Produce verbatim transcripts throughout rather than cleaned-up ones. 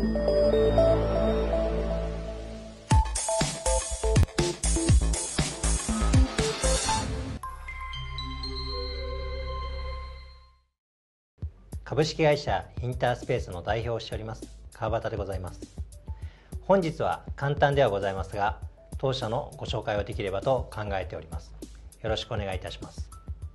株式会社インタースペースの代表をしております川端でございます。本日は簡単ではございますが、当社のご紹介をできればと考えております。よろしくお願いいたします。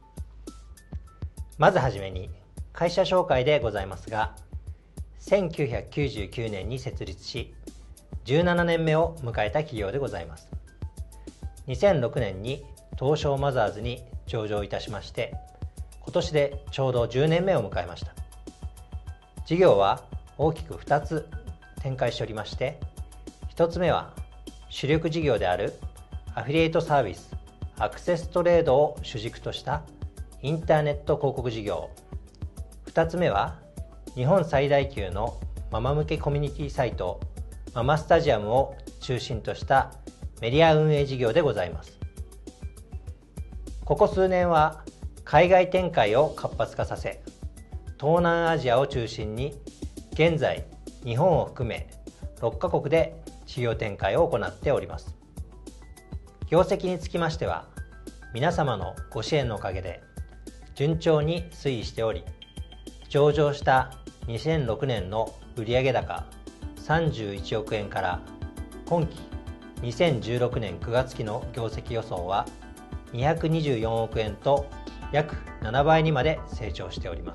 まずはじめに会社紹介でございますが、せんきゅうひゃくきゅうじゅうきゅうねんに設立しじゅうななねんめを迎えた企業でございます。にせんろくねんに東証マザーズに上場いたしまして、今年でちょうどじゅうねんめを迎えました。事業は大きくふたつ展開しておりまして、ひとつめは主力事業であるアフィリエイトサービスアクセストレードを主軸としたインターネット広告事業、ふたつめは日本最大級のママ向けコミュニティサイトママスタジアムを中心としたメディア運営事業でございます。ここ数年は海外展開を活発化させ、東南アジアを中心に現在日本を含めろっかこくで事業展開を行っております。業績につきましては皆様のご支援のおかげで順調に推移しており、上場したにせんろくねんの売上高さんじゅういちおくえんから今期にせんじゅうろくねんくがつきの業績予想はにひゃくにじゅうよんおくえんと約ななばいにまで成長しております。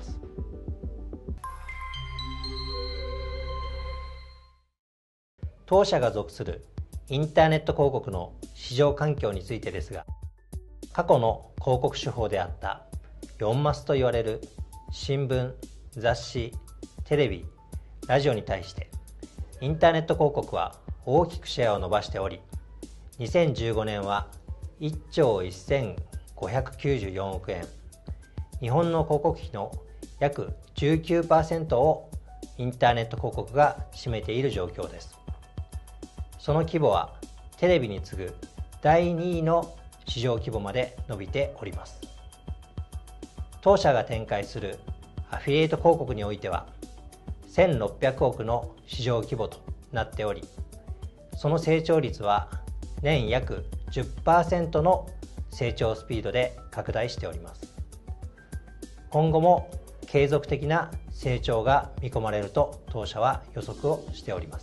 当社が属するインターネット広告の市場環境についてですが、過去の広告手法であったよんマスと言われる新聞、雑誌、テレビ、ラジオに対してインターネット広告は大きくシェアを伸ばしており、にせんじゅうごねんはいっちょうせんごひゃくきゅうじゅうよんおくえん、日本の広告費の約 じゅうきゅうパーセント をインターネット広告が占めている状況です。その規模はテレビに次ぐだいにいの市場規模まで伸びております。当社が展開するアフィリエイト広告においてはせんろっぴゃくおくの市場規模となっており、その成長率は年約 じゅっパーセント の成長スピードで拡大しております。今後も継続的な成長が見込まれると当社は予測をしております。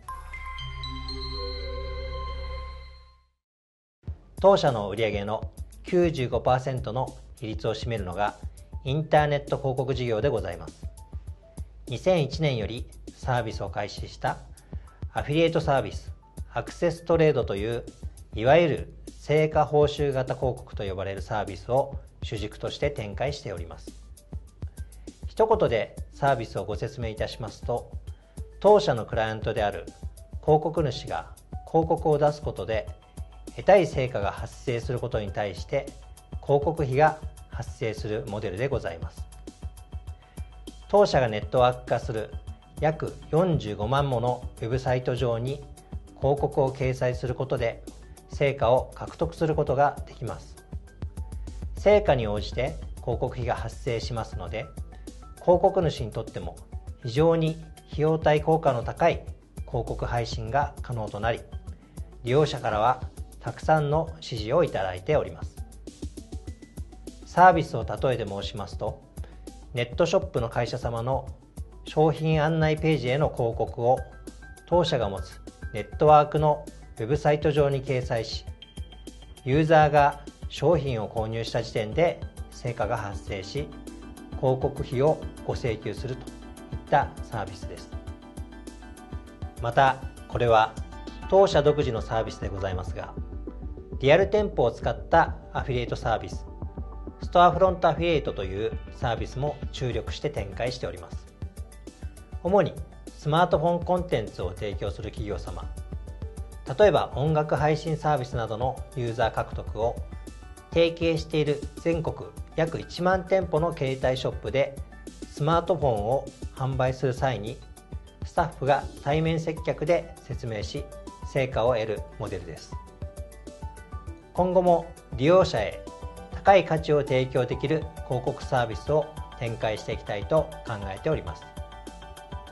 当社の売上の きゅうじゅうごパーセント の比率を占めるのがインターネット広告事業でございます。にせんいちねんよりサービスを開始したアフィリエイトサービスアクセストレードといういわゆる成果報酬型広告と呼ばれるサービスを主軸として展開しております。一言でサービスをご説明いたしますと、当社のクライアントである広告主が広告を出すことで得たい成果が発生することに対して広告費が発生するモデルでございます。当社がネットワーク化する約よんじゅうごまんものウェブサイト上に広告を掲載することで成果を獲得することができます。成果に応じて広告費が発生しますので、広告主にとっても非常に費用対効果の高い広告配信が可能となり、利用者からはたくさんの支持をいただいております。サービスを例えて申しますと、ネットショップの会社様の商品案内ページへの広告を当社が持つネットワークのウェブサイト上に掲載し、ユーザーが商品を購入した時点で成果が発生し、広告費をご請求するといったサービスです。またこれは当社独自のサービスでございますが、リアル店舗を使ったアフィリエイトサービス、ストアフロントアフィリエイトというサービスも注力して展開しております。主にスマートフォンコンテンツを提供する企業様、例えば音楽配信サービスなどのユーザー獲得を提携している全国約いちまんてんぽの携帯ショップでスマートフォンを販売する際に、スタッフが対面接客で説明し成果を得るモデルです。今後も利用者へ高い価値を提供できる広告サービスを展開していきたいと考えております。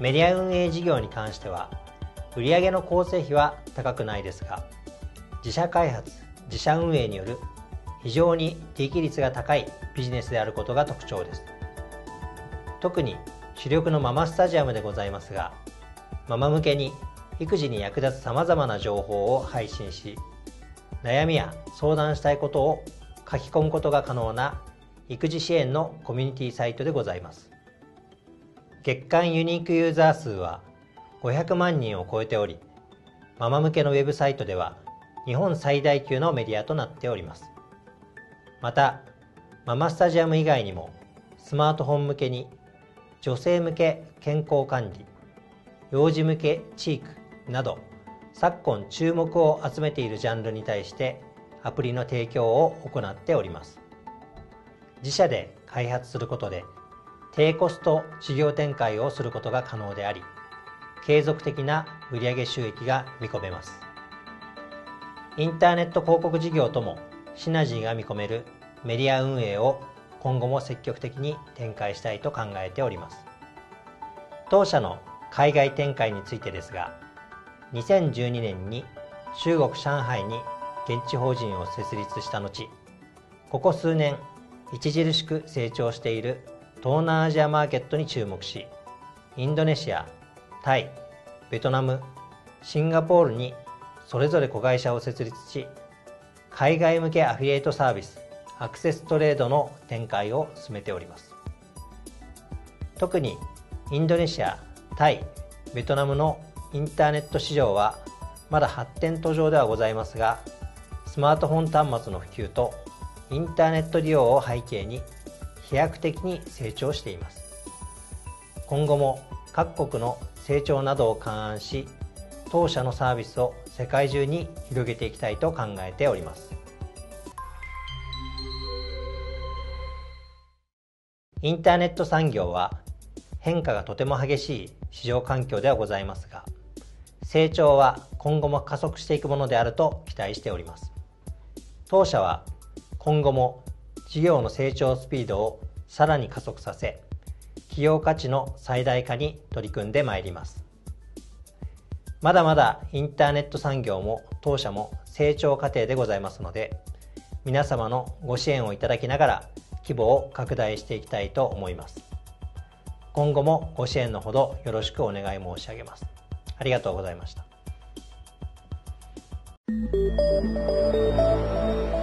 メディア運営事業に関しては売上の構成費は高くないですが、自社開発自社運営による非常に利益率が高いビジネスであることが特徴です。特に主力のママスタジアムでございますが、ママ向けに育児に役立つさまざまな情報を配信し、悩みや相談したいことを書き込むことが可能な育児支援のコミュニティサイトでございます。月間ユニークユーザー数はごひゃくまんにんを超えており、ママ向けのウェブサイトでは日本最大級のメディアとなっております。また、ママスタジアム以外にもスマートフォン向けに女性向け健康管理、幼児向けチークなど昨今注目を集めているジャンルに対してアプリの提供を行っております。自社で開発することで低コスト事業展開をすることが可能であり、継続的な売上収益が見込めます。インターネット広告事業ともシナジーが見込めるメディア運営を今後も積極的に展開したいと考えております。当社の海外展開についてですが、にせんじゅうにねんに中国上海に現地法人を設立した後、ここ数年著しく成長している東南アジアマーケットに注目し、インドネシア、タイ、ベトナム、シンガポールにそれぞれ子会社を設立し、海外向けアフィリエイトサービスアクセストレードの展開を進めております。特にインドネシア、タイ、ベトナムのインターネット市場はまだ発展途上ではございますが、スマートフォン端末の普及とインターネット利用を背景に飛躍的に成長しています。今後も各国の成長などを勘案し、当社のサービスを世界中に広げていきたいと考えております。インターネット産業は変化がとても激しい市場環境ではございますが、成長は今後も加速していくものであると期待しております。当社は今後も事業の成長スピードをさらに加速させ、企業価値の最大化に取り組んでまいります。まだまだインターネット産業も当社も成長過程でございますので、皆様のご支援をいただきながら規模を拡大していきたいと思います。今後もご支援のほどよろしくお願い申し上げます。ありがとうございました。